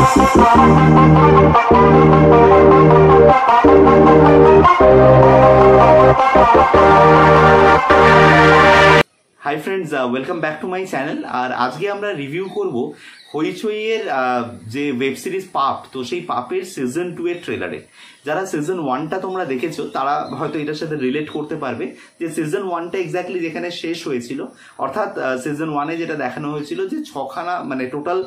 High friends, welcome back to my channel. और आज के আমরা রিভিউ করব হইচইয়ের যে ওয়েব সিরিজ পাপ। তো সেই পাপের সিজন 2 এর ট্রেলারে যারা সিজন 1টা তোমরা দেখেছো তারা হয়তো এটার সাথে রিলেট করতে পারবে যে সিজন 1টা এক্স্যাক্টলি যেখানে শেষ হয়েছিল, অর্থাৎ সিজন 1-এ যেটা দেখানো হয়েছিল যে 6খানা মানে টোটাল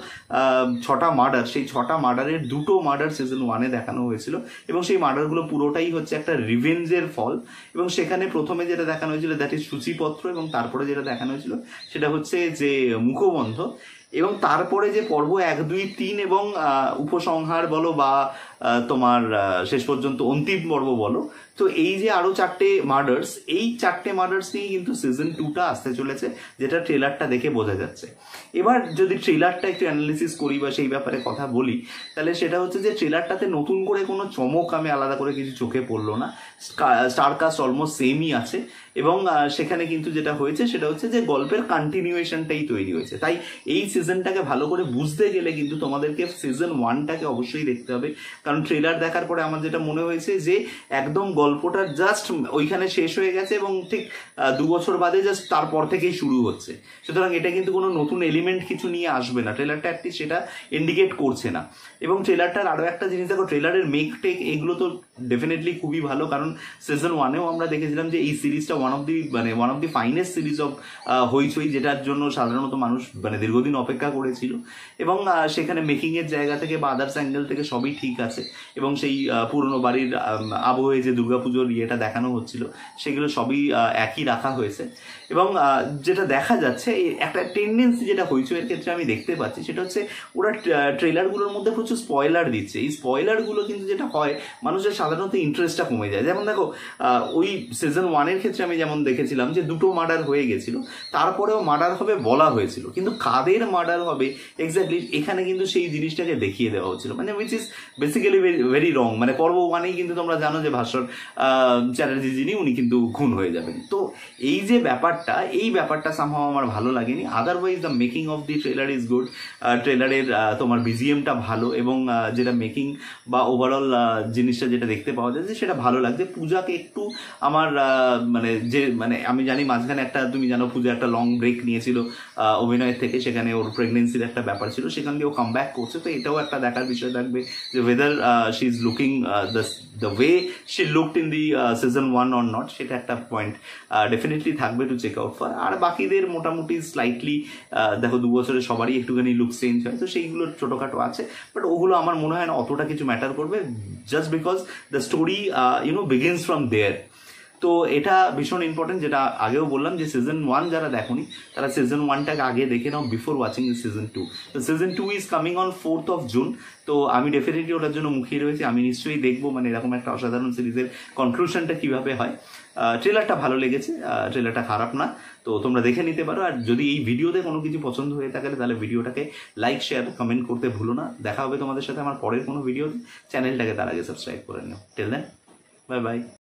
6টা মার্ডার, সেই 6টা মার্ডারের 2টো মার্ডার সিজন 1-এ দেখানো হয়েছিল এবং সেই মার্ডারগুলো পুরোটাই হচ্ছে একটা রিভেঞ্জের ফল। এবং সেখানে প্রথমে যেটা দেখানো হয়েছিল দ্যাট ইজ সূচিপত্র, এবং তারপরে যেটা দেখানো হয়েছিল সেটা হচ্ছে যে মুখবন্ধ, এবং তারপরে যে পর্ব 1, 2, 3 এবং উপসংহার বলো বা তোমার শেষ পর্যন্ত অন্তিম পর্ব বলো, তো এই যে আরো 4টে মার্ডার্স, এই 4টে মার্ডার্স নিয়ে কিন্তু সিজন 2টা আসতে চলেছে, যেটা ট্রেলারটা দেখে বোঝা যাচ্ছে। এবার যদি ট্রেলারটা একটু অ্যানালিসিস করি বা সেই ব্যাপারে কথা বলি, তাহলে সেটা হচ্ছে যে ট্রেলারটাতে নতুন করে কোনো চমক আমি আলাদা করে কিছু চোখে পড়লো না। স্টার কাস্ট অলমোস্ট সেমই আছে, এবং সেখানে কিন্তু যেটা হয়েছে সেটা হচ্ছে যে গল্পের কন্টিনিউয়েশনটাই তৈরি হয়েছে। তাই এই সিজনটাকে ভালো করে বুঝতে গেলে কিন্তু তোমাদেরকে সিজন 1টাকে অবশ্যই দেখতে হবে, কারণ ট্রেলার দেখার পরে আমার যেটা মনে হয়েছে যে একদম গল্পটা জাস্ট ওইখানে শেষ হয়ে গেছে এবং ঠিক 2 বছর বাদে জাস্ট তারপর থেকেই শুরু হচ্ছে। সুতরাং এটা কিন্তু কোনো নতুন এলিমেন্ট কিছু নিয়ে আসবে না, ট্রেলারটা অ্যাটলিস্ট সেটা ইন্ডিকেট করছে না। এবং ট্রেলারটার আরও একটা জিনিস দেখো, ট্রেলারের মেক টেক এগুলো তো ডেফিনেটলি খুবই ভালো, কারণ সিজন 1-এও আমরা দেখেছিলাম যে এই সিরিজটা one of the finest series of Hoichoi, যেটার জন্য সাধারণত মানুষ মানে দীর্ঘদিন অপেক্ষা করেছিল। এবং সেখানে মেকিংয়ের জায়গা থেকে বা আদার্স অ্যাঙ্গেল থেকে সবই ঠিক আছে, এবং সেই পুরনো বাড়ির আবহে যে দুর্গাপুজোর ইয়েটা দেখানো হচ্ছিল সেগুলো সবই একই রাখা হয়েছে। এবং যেটা দেখা যাচ্ছে একটা টেন্ডেন্সি যেটা হইচইয়ের ক্ষেত্রে আমি দেখতে পাচ্ছি সেটা হচ্ছে ওরা ট্রেলারগুলোর মধ্যে প্রচুর স্পয়লার দিচ্ছে। এই স্পয়লারগুলো কিন্তু যেটা হয় মানুষের সাধারণত ইন্টারেস্টটা কমে যায়। যেমন দেখো ওই সিজন 1-এর ক্ষেত্রে আমি যেমন দেখেছিলাম যে 2টো মার্ডার হয়ে গেছিল, তারপরেও মার্ডার হবে বলা হয়েছিল, কিন্তু কাদের মার্ডার হবে এক্স্যাক্টলি এখানে কিন্তু সেই জিনিসটাকে দেখিয়ে দেওয়া হচ্ছিল, মানে which is basically very wrong. মানে পর্ব 1-এই কিন্তু তোমরা জানো যে ভাস্কর চ্যাটার্জি যিনি উনি কিন্তু খুন হয়ে যাবেন। তো এই যে ব্যাপারটা সামহাও আমার ভালো লাগেনি। Otherwise the making of the trailer is good. ট্রেলারের তোমার বিজিএমটা ভালো, এবং যেটা মেকিং বা ওভারঅল জিনিসটা যেটা দেখতে পাওয়া যাচ্ছে সেটা ভালো লাগছে। পূজাকে একটু আমার মানে আমি জানি মাঝখানে একটা, তুমি জানো পূজা একটা লং ব্রেক নিয়েছিল অভিনয়ের থেকে, সেখানে ওর প্রেগনেন্সির একটা ব্যাপার ছিল, সেখান দিয়ে ও কাম ব্যাক করছে। তো এটাও একটা দেখার বিষয় থাকবে যে whether she is looking the way she looked in the season 1 or not, সেটা একটা পয়েন্ট ডেফিনেটলি থাকবে টু চেক আউট ফর। আর বাকিদের মোটামুটি স্লাইটলি দেখো 2 বছরে সবারই একটুখানি লুক চেঞ্জ হয়, তো সেইগুলো ছোটোখাটো আছে, বাট ওগুলো আমার মনে হয় না অতটা কিছু ম্যাটার করবে, just because the story begins from there. তো এটা ভীষণ ইম্পর্টেন্ট, যেটা আগেও বললাম যে সিজন 1 যারা দেখোনি তারা সিজন 1টাকে আগে দেখে নাও বিফোর ওয়াচিং সিজন 2। তো season 2 is coming on 4th of June। তো আমি ডেফিনেটলি ওটার জন্য মুখিয়ে রয়েছি, আমি নিশ্চয়ই দেখবো মানে এরকম একটা অসাধারণ সিরিজের কনক্লুশনটা কিভাবে হয়। ট্রেলারটা ভালো লেগেছে, ট্রেলারটা খারাপ না, তো তোমরা দেখে নিতে পারো। আর যদি এই ভিডিওতে কোনো কিছু পছন্দ হয়ে থাকে তাহলে ভিডিওটাকে লাইক, শেয়ার, কমেন্ট করতে ভুলো না। দেখা হবে তোমাদের সাথে আমার পরের কোনো ভিডিওতে। চ্যানেলটাকে তার আগে সাবস্ক্রাইব করে নিও। Till then, bye by.